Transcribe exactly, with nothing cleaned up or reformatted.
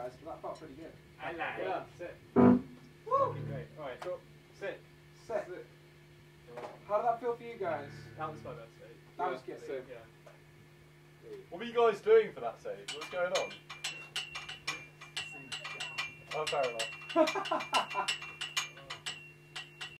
guys, but that felt pretty good. I like it. Yeah, sit. Woo! Great. Alright, Go. Sit. Sit. Sit. How did that feel for you guys? that was my best save. That Yeah, was good. same. Yeah. What were you guys doing for that save? What's going on? Oh, fair enough.